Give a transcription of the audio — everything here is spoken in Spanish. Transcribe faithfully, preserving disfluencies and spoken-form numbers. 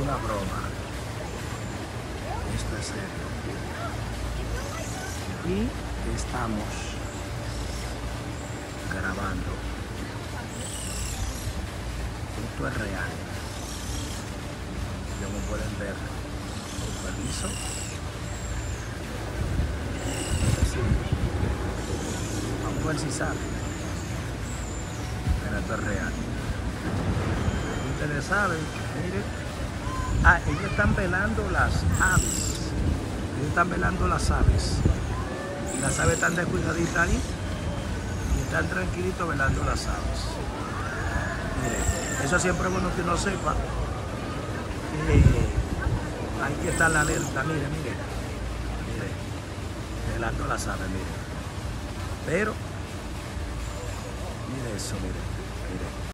una broma. Esto es serio. Y estamos grabando. Esto es real. Como pueden ver, con permiso. Sí. Vamos a ver si sale. Pero esto es real. Ustedes saben, miren. Ah, ellos están velando las aves. Ellos están velando las aves. Y las aves están descuidaditas ahí. Y están tranquilitos velando las aves. Miren, eso siempre es bueno que uno sepa. Eh, hay que estar alerta, mire, mire, mire, velando las aves, mire. Pero, mire eso, mire, mire.